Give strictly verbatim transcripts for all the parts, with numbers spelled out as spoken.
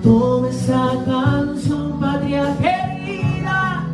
Toma esa canción, patria querida.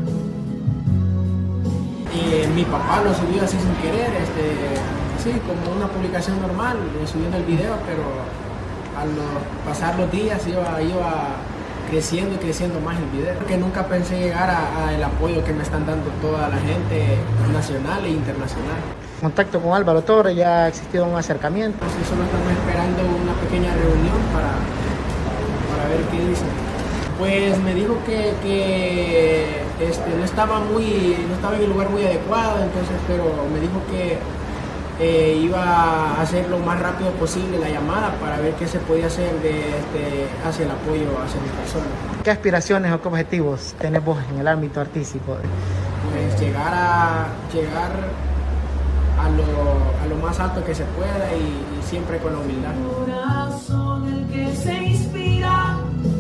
Y mi papá lo subió así sin querer, este, sí, como una publicación normal, subiendo el video, pero al pasar los días iba, iba creciendo y creciendo más el video. Porque nunca pensé llegar al apoyo que me están dando toda la gente nacional e internacional. Contacto con Álvaro Torres, ya ha existido un acercamiento. Entonces solo estamos esperando una pequeña reunión para, para ver qué dice. Pues me dijo que, que este, no estaba muy, no estaba en el lugar muy adecuado, entonces, pero me dijo que eh, iba a hacer lo más rápido posible la llamada para ver qué se podía hacer de, este, hacia el apoyo hacia mi persona. ¿Qué aspiraciones o qué objetivos tenés vos en el ámbito artístico? Pues llegar a llegar a lo, a lo más alto que se pueda y, y siempre con la humildad. Corazón el que se inspira,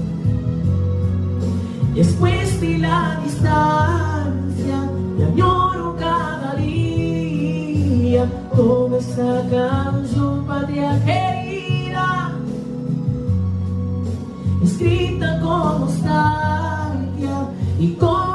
después de la distancia, y añoro cada día. Toma esa canción, patria querida, escrita con nostalgia y con